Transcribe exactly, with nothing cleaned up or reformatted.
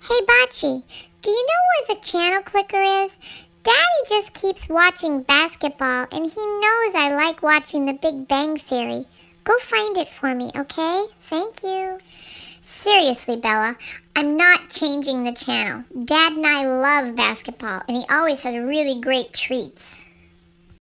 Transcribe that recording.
Hey Bocce, do you know where the channel clicker is? Daddy just keeps watching basketball and he knows I like watching The Big Bang Theory. Go find it for me, okay? Thank you. Seriously, Bella, I'm not changing the channel. Dad and I love basketball and he always has really great treats.